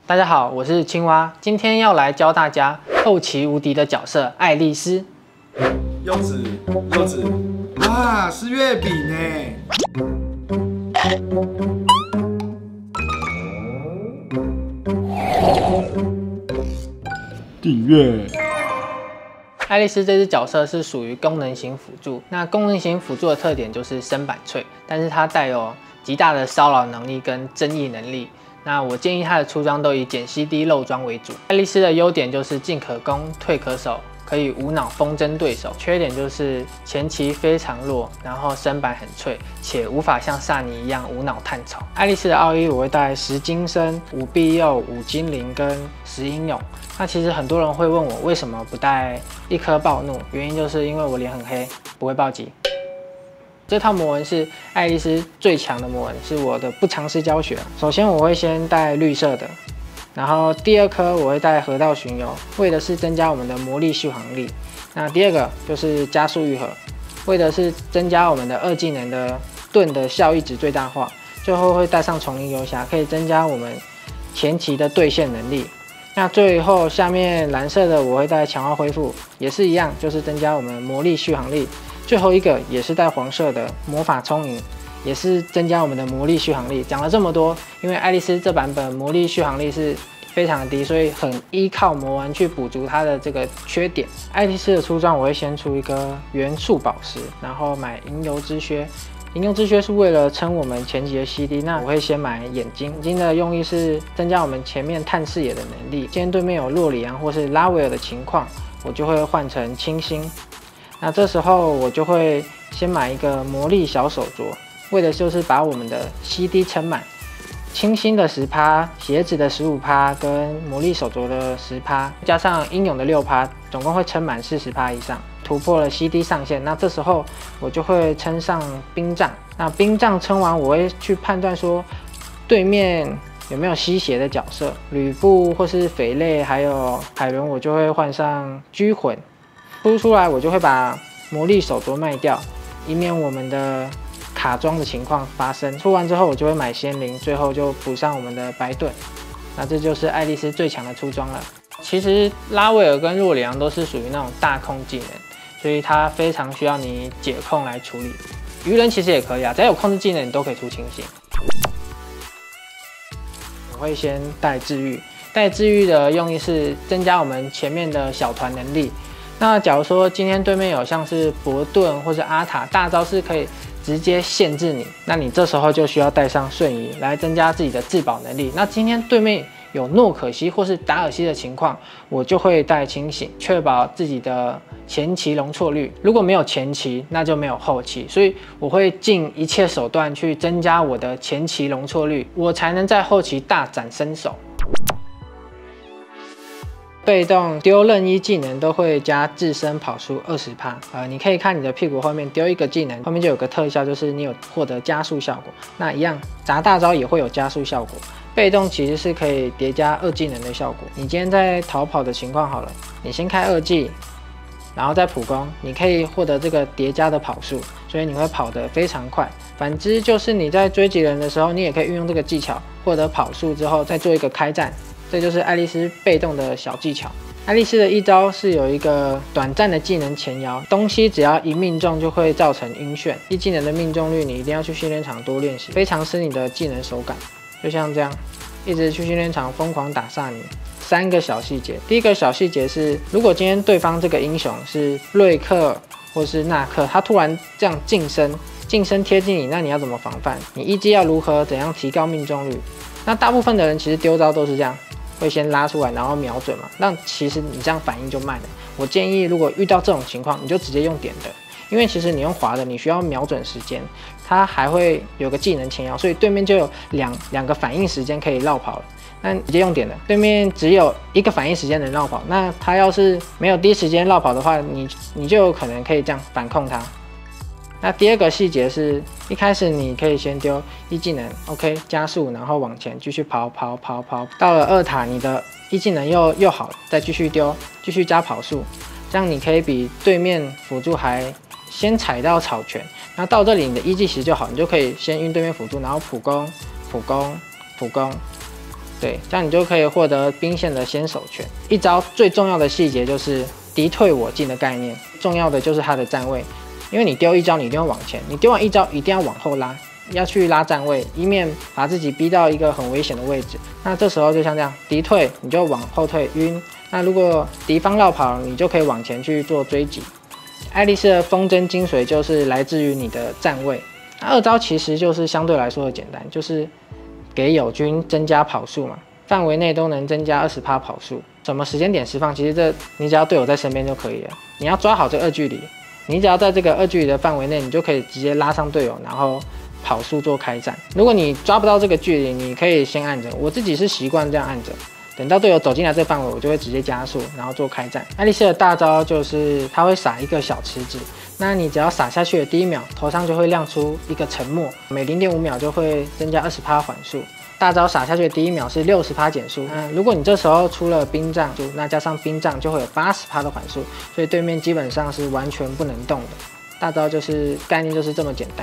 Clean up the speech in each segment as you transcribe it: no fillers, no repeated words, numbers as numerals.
大家好，我是青蛙，今天要来教大家后期无敌的角色爱丽丝。 柚子啊，是月饼呢。订阅。 爱丽丝这只角色是属于功能型辅助，那功能型辅助的特点就是身板脆，但是它带有极大的骚扰能力跟争议能力。那我建议它的出装都以减 CD 漏装为主。爱丽丝的优点就是进可攻，退可守，可以无脑风筝对手。缺点就是前期非常弱，然后身板很脆，且无法像萨尼一样无脑探草。爱丽丝的奥义我会带10金身、5庇佑、5精灵跟10英勇。那其实很多人会问我为什么不带1颗暴怒，原因就是因为我脸很黑，不会暴击。这套魔纹是爱丽丝最强的魔纹，是我的不尝试教学。首先我会先带绿色的，然后第2颗我会带河道巡游，为的是增加我们的魔力续航力。那第2个就是加速愈合，为的是增加我们的2技能的盾的效益值最大化。最后会带上丛林游侠，可以增加我们前期的兑现能力。那最后下面蓝色的我会带强化恢复，也是一样，就是增加我们魔力续航力。最后一个也是带黄色的魔法充盈，也是增加我们的魔力续航力。讲了这么多，因为爱丽丝这版本魔力续航力是非常的低，所以很依靠魔丸去补足它的这个缺点。爱丽丝的出装我会先出一个元素宝石，然后买银油之靴。银油之靴是为了撑我们前期的 CD， 那我会先买眼睛。眼睛的用意是增加我们前面探视野的能力。今天对面有洛里昂或是拉维尔的情况，我就会换成清新。那这时候我就会先买一个魔力小手镯，为的就是把我们的 CD 撑满。清新的10%，鞋子的15%，跟魔力手镯的10%，加上英勇的6%，总共会撑满40%以上，突破了 CD 上限。那这时候我就会撑上冰杖。那冰杖撑完，我会去判断说对面有没有吸血的角色，吕布或是匪类，还有海伦，我就会换上拘魂。出来我就会把魔力手镯卖掉，以免我们的卡装的情况发生。出完之后我就会买仙灵，最后就补上我们的白盾。那这就是爱丽丝最强的出装了。其实拉维尔跟洛里昂都是属于那种大控技能，所以它非常需要你解控来处理。鱼人其实也可以啊，只要有控制技能你都可以出清醒。我会先带治愈，带治愈的用意是增加我们前面的小团能力。那假如说今天对面有像是伯顿或者阿塔大招是可以直接限制你，那你这时候就需要带上瞬移来增加自己的自保能力。那今天对面有诺可西或是达尔西的情况，我就会带清醒，确保自己的前期容错率。如果没有前期，那就没有后期，所以我会尽一切手段去增加我的前期容错率，我才能在后期大展身手。被动丢任意技能都会加自身跑速20%。你可以看你的屁股后面丢一个技能，后面就有个特效，就是你有获得加速效果。那一样砸大招也会有加速效果。被动其实是可以叠加2技能的效果。你今天在逃跑的情况好了，你先开2技，然后再普攻，你可以获得这个叠加的跑速，所以你会跑得非常快。反之就是你在追击人的时候，你也可以运用这个技巧，获得跑速之后再做一个开战。这就是爱丽丝被动的小技巧。爱丽丝的一招是有一个短暂的技能前摇，东西只要一命中就会造成晕眩。1技能的命中率你一定要去训练场多练习，非常吃你的技能手感。就像这样，一直去训练场疯狂打萨尼。3个小细节，第一个小细节是，如果今天对方这个英雄是瑞克或是纳克，他突然这样近身贴近你，那你要怎么防范？你一技要如何怎样提高命中率？那大部分的人其实丢招都是这样。会先拉出来，然后瞄准嘛，那其实你这样反应就慢了。我建议，如果遇到这种情况，你就直接用点的，因为其实你用滑的，你需要瞄准时间，它还会有个技能前摇，所以对面就有两个反应时间可以绕跑了。那直接用点的，对面只有1个反应时间能绕跑，那他要是没有第一时间绕跑的话，你就有可能可以这样反控他。那第2个细节是，一开始你可以先丢1技能 ，OK， 加速，然后往前继续跑，到了2塔，你的1技能又好了，再继续丢，继续加跑速，这样你可以比对面辅助还先踩到草拳。那到这里你的1技其实就好，你就可以先晕对面辅助，然后普攻， 对，这样你就可以获得兵线的先手权。一招最重要的细节就是敌退我进的概念，重要的就是它的站位，因为你丢一招你一定要往前，你丢完一招一定要往后拉，要去拉站位，以免把自己逼到一个很危险的位置。那这时候就像这样，敌退你就往后退晕，那如果敌方绕跑，你就可以往前去做追击。爱丽丝的风筝精髓就是来自于你的站位。那二招其实就是相对来说的简单，就是给友军增加跑速嘛，范围内都能增加20%跑速。什么时间点释放？其实你只要队友在身边就可以了。你要抓好这二距离，你只要在这个二距离的范围内，你就可以直接拉上队友，然后跑速做开战。如果你抓不到这个距离，你可以先按着。我自己是习惯这样按着，等到队友走进来这范围，我就会直接加速，然后做开战。爱丽丝的大招就是它会撒一个小池子，那你只要撒下去的第1秒，头上就会亮出一个沉默，每0.5秒就会增加20%缓速。大招撒下去的第1秒是60%减速。如果你这时候出了冰杖，那加上冰杖就会有80%的缓速，所以对面基本上是完全不能动的。大招就是概念就是这么简单。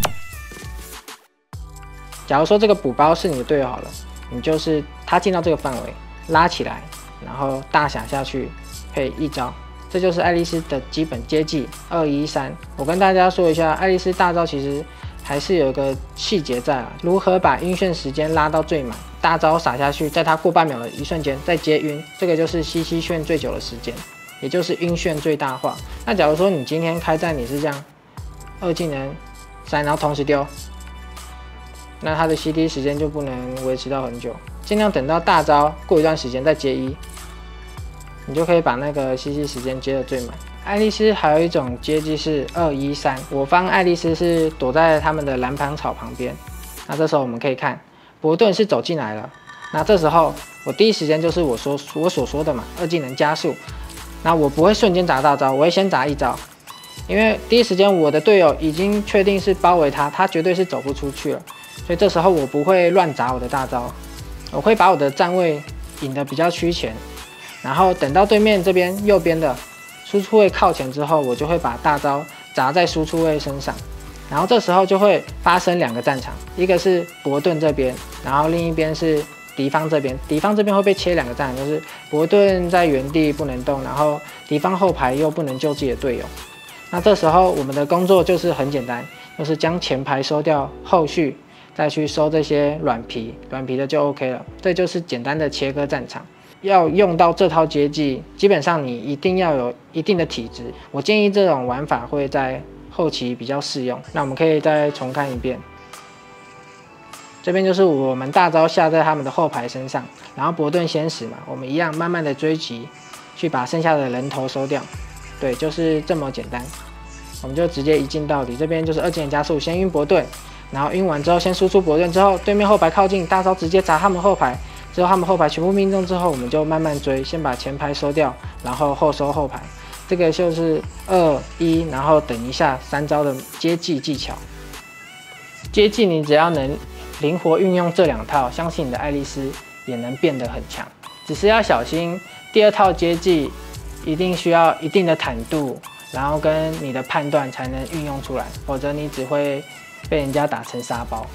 假如说这个补包是你的队友好了，你就是他进到这个范围拉起来，然后大撒下去配一招，这就是爱丽丝的基本接技213。我跟大家说一下，爱丽丝大招其实还是有一个细节在啊，如何把晕眩时间拉到最满，大招撒下去，在它过半秒的一瞬间再接晕，这个就是吸眩最久的时间，也就是晕眩最大化。那假如说你今天开战你是这样2技能3，然后同时丢，那它的 CD 时间就不能维持到很久，尽量等到大招过一段时间再接1，你就可以把那个 CC 时间接得最满。爱丽丝还有一种接技是213，我方爱丽丝是躲在他们的蓝盘草旁边。那这时候我们可以看，伯顿是走进来了。那这时候我第一时间就是我所说的嘛，2技能加速。那我不会瞬间砸大招，我会先砸一招，因为第一时间我的队友已经确定是包围他，他绝对是走不出去了。所以这时候我不会乱砸我的大招，我会把我的站位引得比较趋前，然后等到对面这边右边的输出位靠前之后，我就会把大招砸在输出位身上，然后这时候就会发生2个战场，一个是伯顿这边，然后另一边是敌方这边。敌方这边会被切2个战场，就是伯顿在原地不能动，然后敌方后排又不能救自己的队友。那这时候我们的工作就是很简单，就是将前排收掉，后续再去收这些软皮的就 OK 了。这就是简单的切割战场。要用到这套接技，基本上你一定要有一定的体质。我建议这种玩法会在后期比较适用。那我们可以再重看一遍。这边就是我们大招下在他们的后排身上，然后伯顿先死嘛，我们一样慢慢的追击，去把剩下的人头收掉。对，就是这么简单。我们就直接一镜到底。这边就是2技能加速，先晕伯顿，然后晕完之后先输出伯顿，之后对面后排靠近，大招直接砸他们后排。之后他们后排全部命中之后，我们就慢慢追，先把前排收掉，然后后收后排。这个就是2、1，然后等一下3招的接技技巧。接技你只要能灵活运用这2套，相信你的爱丽丝也能变得很强。只是要小心，第2套接技一定需要一定的坦度，然后跟你的判断才能运用出来，否则你只会被人家打成沙包。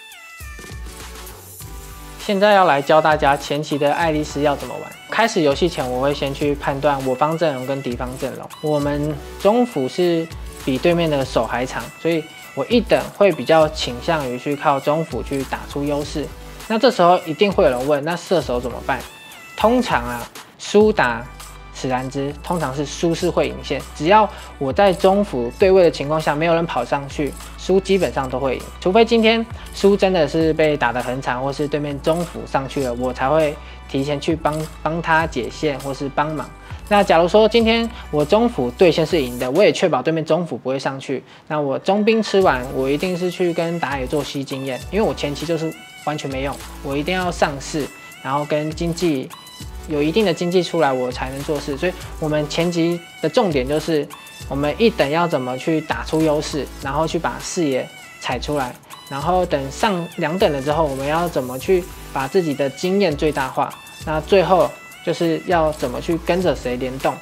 现在要来教大家前期的爱丽丝要怎么玩。开始游戏前，我会先去判断我方阵容跟敌方阵容。我们中辅是比对面的手还长，所以我一等会比较倾向于去靠中辅去打出优势。那这时候一定会有人问，那射手怎么办？通常啊，输打史兰芝通常是输是会赢线，只要我在中辅对位的情况下，没有人跑上去，输基本上都会赢。除非今天输真的是被打得很惨，或是对面中辅上去了，我才会提前去帮他解线或是帮忙。那假如说今天我中辅对线是赢的，我也确保对面中辅不会上去，那我中兵吃完，我一定是去跟打野做吸经验，因为我前期就是完全没用，我一定要上市，然后跟经济有一定的经济出来，我才能做事。所以我们前期的重点就是我们一等要怎么去打出优势，然后去把视野踩出来，然后等上2等了之后，我们要怎么去把自己的经验最大化。那最后就是要怎么去跟着谁联动，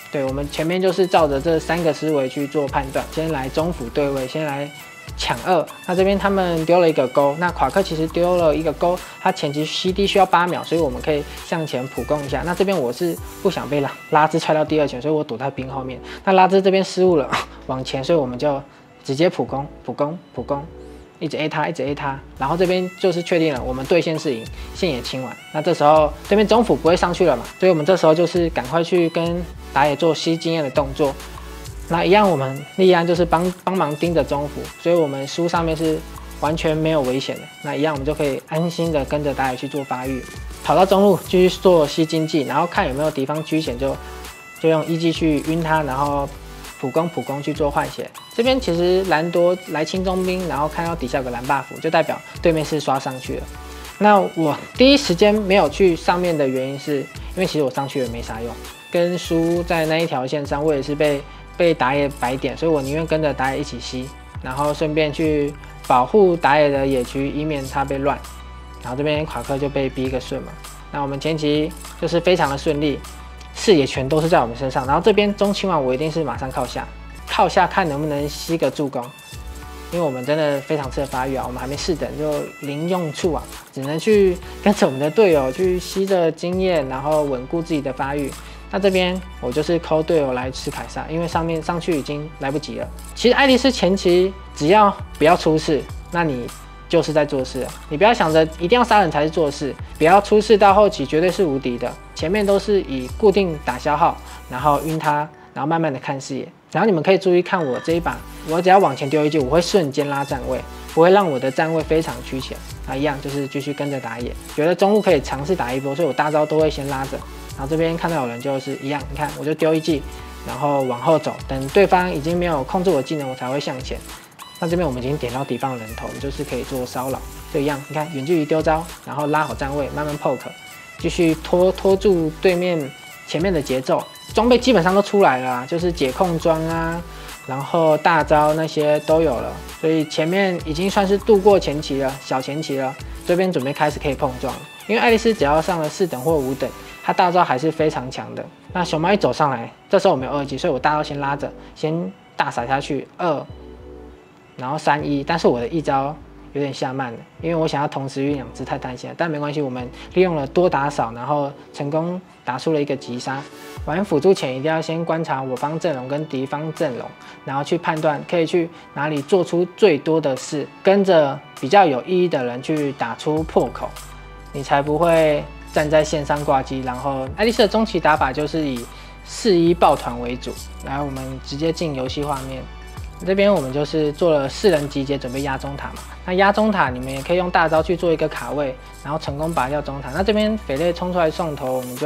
对，我们前面就是照着这3个思维去做判断，先来中辅对位，先来抢2。那这边他们丢了一个勾，那夸克其实丢了一个勾，他前期 CD 需要8秒，所以我们可以向前普攻一下。那这边我是不想被拉兹踹到第2拳，所以我躲在兵后面。那拉兹这边失误了，往前，所以我们就直接普攻，一直 A 他，一直 A 他，然后这边就是确定了我们对线是赢，线也清完。那这时候对面中辅不会上去了嘛，所以我们这时候就是赶快去跟打野做吸经验的动作。那一样，我们利安就是帮忙盯着中辅，所以我们输上面是完全没有危险的。那一样，我们就可以安心的跟着打野去做发育，跑到中路继续做吸经济，然后看有没有敌方居险就用EG去晕他，然后普攻去做换血。这边其实蓝多来清中兵，然后看到底下有个蓝 buff， 就代表对面是刷上去了。那我第一时间没有去上面的原因是，因为其实我上去也没啥用，跟输在那一条线上，我也是被打野白点，所以我宁愿跟着打野一起吸，然后顺便去保护打野的野区，以免他被乱。然后这边夸克就被逼一个顺嘛。那我们前期就是非常的顺利，视野全都是在我们身上。然后这边中清完，我一定是马上靠下看能不能吸个助攻，因为我们真的非常适合发育啊，我们还没4等就零用处啊，只能去跟着我们的队友去吸着经验，然后稳固自己的发育。那这边我就是抠队友来吃凯撒，因为上去已经来不及了。其实爱丽丝前期只要不要出事，那你就是在做事了。你不要想着一定要杀人才是做事，不要出事到后期绝对是无敌的。前面都是以固定打消耗，然后晕他，然后慢慢的看视野。然后你们可以注意看我这一把，我只要往前丢一记，我会瞬间拉站位，不会让我的站位非常趋前。啊，一样就是继续跟着打野，觉得中路可以尝试打一波，所以我大招都会先拉着。然后这边看到有人就是一样，你看我就丢一记，然后往后走，等对方已经没有控制我技能，我才会向前。那这边我们已经点到敌方人头，就是可以做骚扰，就一样，你看远距离丢招，然后拉好站位，慢慢 poke， 继续拖住对面前面的节奏。装备基本上都出来了啊，就是解控装啊，然后大招那些都有了，所以前面已经算是度过前期了，小前期了。这边准备开始可以碰撞，因为爱丽丝只要上了4等或5等，她大招还是非常强的。那熊猫一走上来，这时候我没有2级，所以我大招先拉着，先大撒下去2，然后3、1，但是我的一招有点下慢了，因为我想要同时运2只太贪心了，但没关系，我们利用了多打少，然后成功打出了一个击杀。玩辅助前一定要先观察我方阵容跟敌方阵容，然后去判断可以去哪里做出最多的事，跟着比较有意义的人去打出破口，你才不会站在线上挂机。然后爱丽丝的中期打法就是以4-1抱团为主。来，我们直接进游戏画面。这边我们就是做了4人集结，准备压中塔嘛。那压中塔，你们也可以用大招去做一个卡位，然后成功拔掉中塔。那这边匪类冲出来送头，我们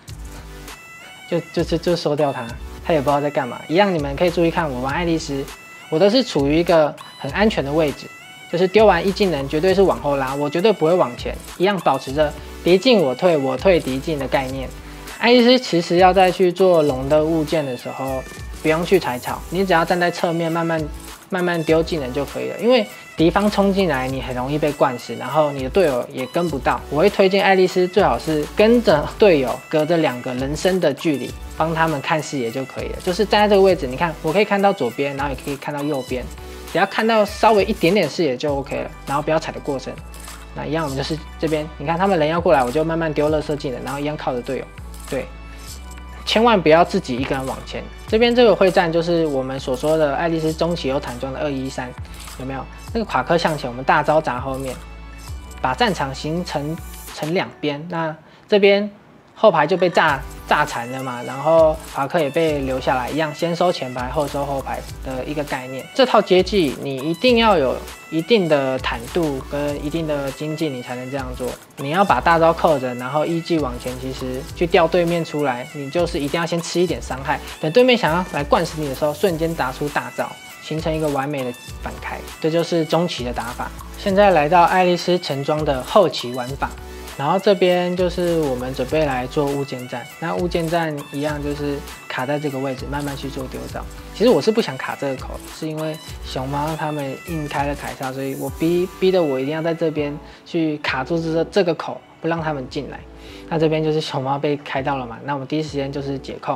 就收掉他也不知道在干嘛。一样，你们可以注意看，我玩爱丽丝，我都是处于一个很安全的位置，就是丢完一技能绝对是往后拉，我绝对不会往前，一样保持着敌进我退，我退敌进的概念。爱丽丝其实要再去做龙的物件的时候，不用去踩草，你只要站在侧面慢慢丢技能就可以了。因为敌方冲进来，你很容易被灌死，然后你的队友也跟不到。我会推荐爱丽丝最好是跟着队友，隔着2个人身的距离，帮他们看视野就可以了。就是站在这个位置，你看我可以看到左边，然后也可以看到右边，只要看到稍微一点点视野就 OK 了，然后不要踩得过深。那一样，我们就是这边，你看他们人要过来，我就慢慢丢垃圾技能，然后一样靠着队友。对，千万不要自己一个人往前。这边这个会战就是我们所说的爱丽丝中期有坦装的213，有没有？那个夸克向前，我们大招砸后面，把战场形成2边。那这边后排就被炸残了嘛，然后夸克也被留下来，一样先收前排后收后排的一个概念。这套接技你一定要有一定的坦度跟一定的精进，你才能这样做。你要把大招扣着，然后依计往前，其实去吊对面出来，你就是一定要先吃一点伤害，等对面想要来灌死你的时候，瞬间打出大招，形成一个完美的反开。这就是中期的打法。现在来到爱丽丝橙装的后期玩法。然后这边就是我们准备来做物件战，那物件战一样就是卡在这个位置，慢慢去做丢招。其实我是不想卡这个口，是因为熊猫他们硬开了凯撒，所以我逼得我一定要在这边去卡住这个口，不让他们进来。那这边就是熊猫被开到了嘛，那我们第一时间就是解控，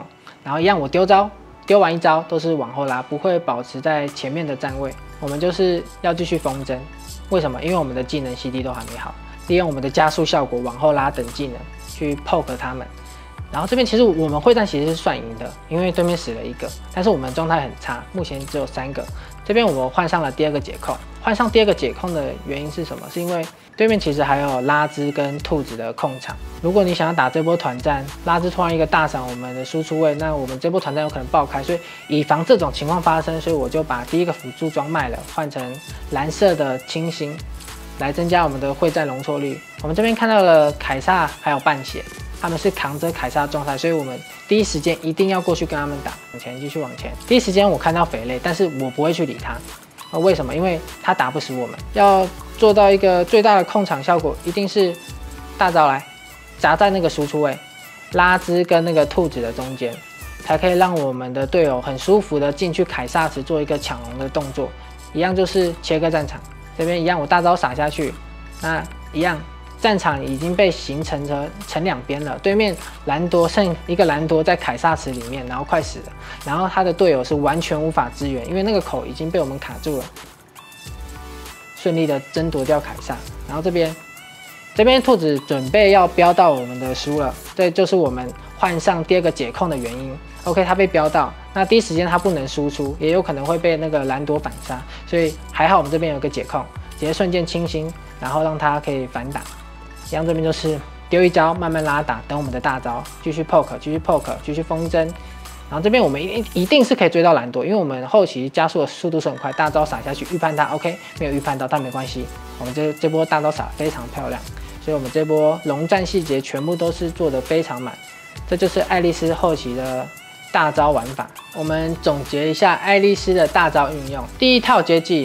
然后一样我丢招，丢完一招都是往后拉，不会保持在前面的站位。我们就是要继续风筝，为什么？因为我们的技能 CD 都还没好，利用我们的加速效果往后拉等技能去 poke 他们。然后这边其实我们会战其实是算赢的，因为对面死了一个，但是我们状态很差，目前只有3个。这边我们换上了第2个解控，换上第2个解控的原因是什么？是因为对面其实还有拉兹跟兔子的控场。如果你想要打这波团战，拉兹突然一个大闪我们的输出位，那我们这波团战有可能爆开，所以以防这种情况发生，所以我就把第1个辅助装卖了，换成蓝色的清新，来增加我们的会战容错率。我们这边看到了凯撒还有半血。他们是扛着凯撒状态，所以我们第一时间一定要过去跟他们打，往前继续往前。第一时间我看到匪类，但是我不会去理他。为什么？因为他打不死我们。要做到一个最大的控场效果，一定是大招来砸在那个输出位，拉兹跟那个兔子的中间，才可以让我们的队友很舒服的进去凯撒池做一个抢龙的动作。一样就是切割战场，这边一样我大招撒下去，那一样。战场已经被形成成2边了，对面兰多剩一个兰多在凯撒池里面，然后快死了，然后他的队友是完全无法支援，因为那个口已经被我们卡住了，顺利的争夺掉凯撒。然后这边兔子准备要飙到我们的输了，这就是我们换上第2个解控的原因。OK， 他被飙到，那第一时间他不能输出，也有可能会被那个兰多反杀，所以还好我们这边有个解控，直接瞬间清新，然后让他可以反打。一样这边就是丢一招，慢慢拉打，等我们的大招，继续 poke， 继续 poke， 继续风筝。然后这边我们一定是可以追到兰多，因为我们后期加速的速度是很快，大招撒下去预判他 ，OK， 没有预判到，但没关系，我们这波大招撒非常漂亮，所以我们这波龙战细节全部都是做得非常满，这就是爱丽丝后期的大招玩法。我们总结一下爱丽丝的大招运用。第一套接技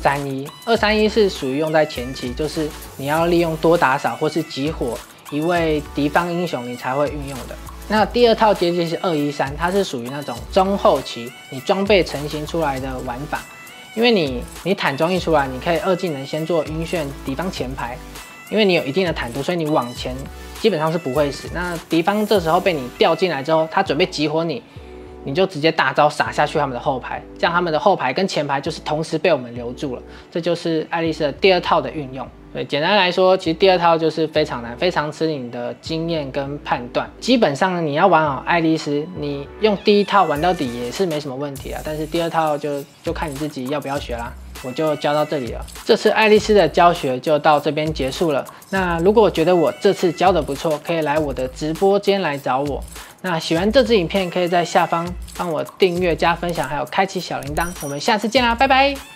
231是属于用在前期，就是你要利用多打少或是集火一位敌方英雄你才会运用的。那第2套接技是213，它是属于那种中后期你装备成型出来的玩法，因为你坦装一出来，你可以2技能先做晕眩敌方前排，因为你有一定的坦度，所以你往前基本上是不会死。那敌方这时候被你调进来之后，他准备集火你就直接大招撒下去他们的后排，这样他们的后排跟前排就是同时被我们留住了。这就是爱丽丝的第2套的运用。对，简单来说，其实第2套就是非常难，非常吃你的经验跟判断。基本上你要玩好爱丽丝，你用第1套玩到底也是没什么问题啊。但是第2套就看你自己要不要学啦。我就教到这里了。这次爱丽丝的教学就到这边结束了。那如果觉得我这次教的不错，可以来我的直播间来找我。那喜欢这支影片，可以在下方帮我订阅、加分享，还有开启小铃铛。我们下次见啦，拜拜。